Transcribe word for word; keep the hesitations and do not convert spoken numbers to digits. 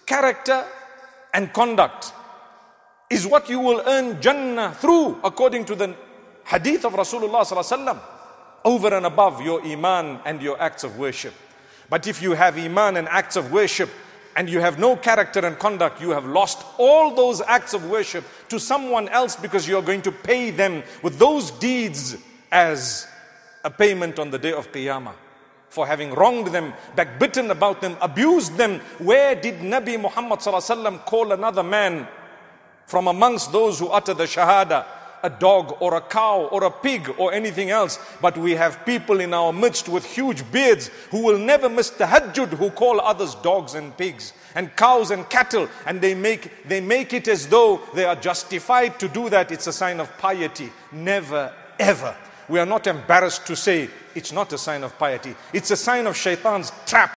character and conduct is what you will earn Jannah through, according to the hadith of Rasulullah sallallahu alaihi wasallam, over and above your iman and your acts of worship. But if you have iman and acts of worship and you have no character and conduct, you have lost all those acts of worship to someone else, because you are going to pay them with those deeds as a payment on the day of Qiyamah for having wronged them, backbitten about them, abused them. Where did Nabi Muhammad sallallahu alaihi wasallam call another man from amongst those who utter the shahada a dog or a cow or a pig or anything else? But we have people in our midst with huge beards who will never miss tahajjud, who call others dogs and pigs and cows and cattle, and they make they make it as though they are justified to do that. It's a sign of piety. Never ever. We are not embarrassed to say it's not a sign of piety. It's a sign of shaitan's trap.